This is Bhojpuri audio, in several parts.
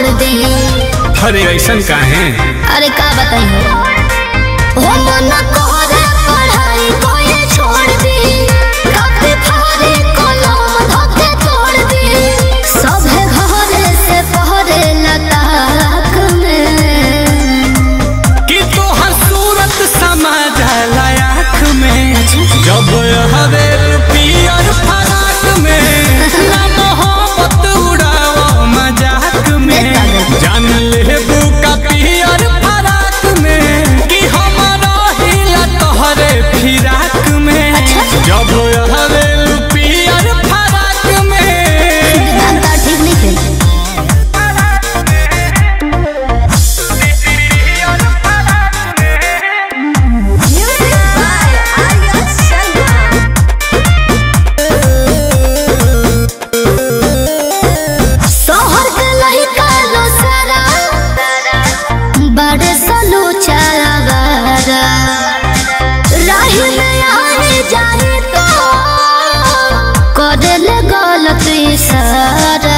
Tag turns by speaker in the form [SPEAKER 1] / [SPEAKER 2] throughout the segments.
[SPEAKER 1] छोड़ दे।
[SPEAKER 2] अरे ऐसा काहे?
[SPEAKER 1] अरे का बताई हो मन करे पढ़ाई कोई छोड़ दे, कभी फारे कलम धके तोड़ दे, सब घरे से पहरे लताक में
[SPEAKER 2] कि तोहर सूरत समा जाला आँख में, जब हवे पियर फराक में ना मोहब्बत उड़ाओ मजाक में, जान ले बुका पियर फराक में कि हमारा हिला तोहरे फिराक में, जब हवे पियर फराक में।
[SPEAKER 1] दांता ठीक नहीं थे। बड़े सलू चारा राही में आए जाए तो करे ले गलत इशारा,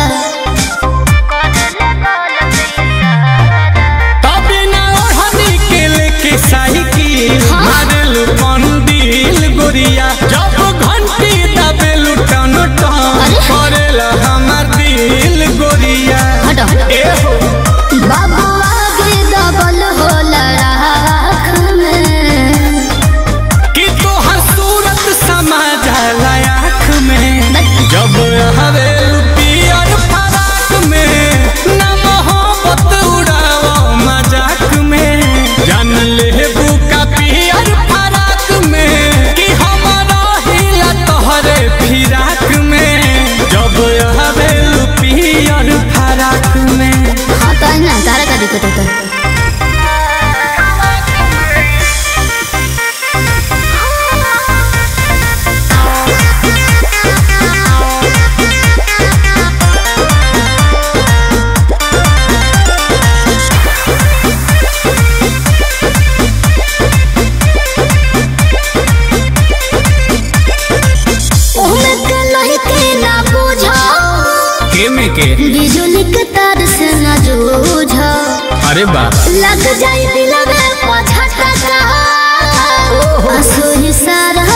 [SPEAKER 2] तभी ना ओढ़नी के लेके साइकिल मारेलू पंडिल गोरिया, जब घंटी दबे लुटन टन करेला हमार दिल गोरिया। ए हो
[SPEAKER 1] बाबू आगे डबल होला राख में
[SPEAKER 2] कि तोहर सूरत समा जाला आँख में, जब हवे पियर फराक में ना मोहब्बत उड़ाओ मजाक में, जान ले बुका पियर फराक में कि हमारा हिला तोहरे फिराक में, जब हवे पियर फराक में।
[SPEAKER 1] हाँ तो है ना, तारा का दिक्कत होता है।
[SPEAKER 2] के
[SPEAKER 1] बिजली के तार से न जूझो,
[SPEAKER 2] अरे बाप
[SPEAKER 1] लग जाए दिल में पछता का, आंसू ही सारा